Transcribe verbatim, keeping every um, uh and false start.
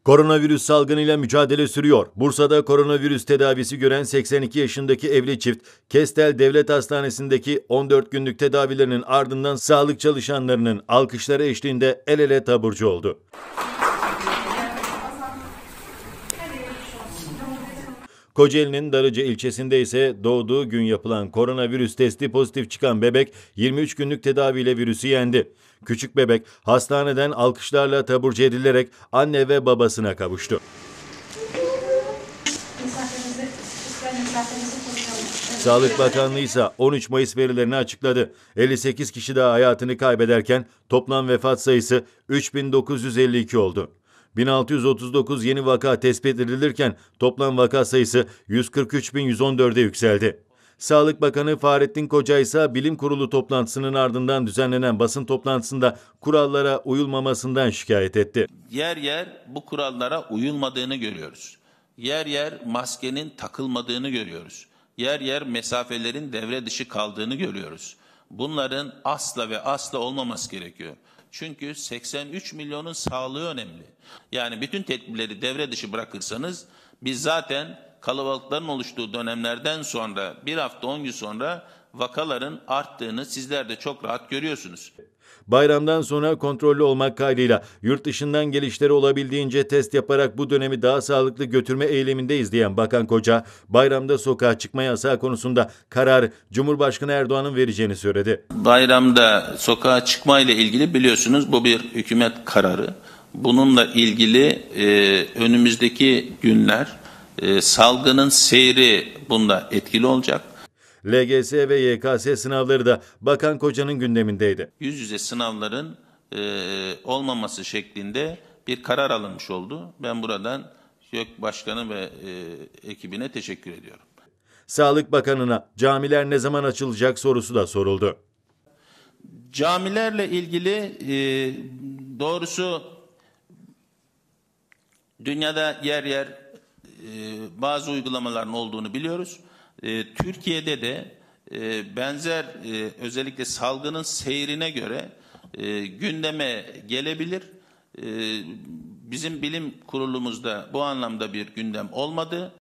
Koronavirüs salgınıyla mücadele sürüyor. Bursa'da koronavirüs tedavisi gören seksen iki yaşındaki evli çift, Kestel Devlet Hastanesi'ndeki on dört günlük tedavilerinin ardından sağlık çalışanlarının alkışları eşliğinde el ele taburcu oldu. Kocaeli'nin Darıca ilçesinde ise doğduğu gün yapılan koronavirüs testi pozitif çıkan bebek yirmi üç günlük tedaviyle virüsü yendi. Küçük bebek hastaneden alkışlarla taburcu edilerek anne ve babasına kavuştu. Sağlık Bakanlığı ise on üç Mayıs verilerini açıkladı. elli sekiz kişi daha hayatını kaybederken toplam vefat sayısı üç bin dokuz yüz elli iki oldu. bin altı yüz otuz dokuz yeni vaka tespit edilirken toplam vaka sayısı yüz kırk üç bin yüz on dörde yükseldi. Sağlık Bakanı Fahrettin Koca ise bilim kurulu toplantısının ardından düzenlenen basın toplantısında kurallara uyulmamasından şikayet etti. Yer yer bu kurallara uyulmadığını görüyoruz. Yer yer maskenin takılmadığını görüyoruz. Yer yer mesafelerin devre dışı kaldığını görüyoruz. Bunların asla ve asla olmaması gerekiyor. Çünkü seksen üç milyonun sağlığı önemli. Yani bütün tedbirleri devre dışı bırakırsanız biz zaten kalabalıkların oluştuğu dönemlerden sonra bir hafta on gün sonra vakaların arttığını sizler de çok rahat görüyorsunuz. Bayramdan sonra kontrollü olmak kaydıyla yurt dışından gelişleri olabildiğince test yaparak bu dönemi daha sağlıklı götürme eğilimindeyiz diyen Bakan Koca, bayramda sokağa çıkma yasağı konusunda kararı Cumhurbaşkanı Erdoğan'ın vereceğini söyledi. Bayramda sokağa çıkma ile ilgili biliyorsunuz bu bir hükümet kararı. Bununla ilgili e, önümüzdeki günler e, salgının seyri bunda etkili olacak. L G S ve Y K S sınavları da Bakan Koca'nın gündemindeydi. Yüz yüze sınavların e, olmaması şeklinde bir karar alınmış oldu. Ben buradan YÖK Başkanı ve e, ekibine teşekkür ediyorum. Sağlık Bakanı'na camiler ne zaman açılacak sorusu da soruldu. Camilerle ilgili e, doğrusu dünyada yer yer e, bazı uygulamaların olduğunu biliyoruz. E, Türkiye'de de e, benzer e, özellikle salgının seyrine göre e, gündeme gelebilir. E, bizim bilim kurulumuzda bu anlamda bir gündem olmadı.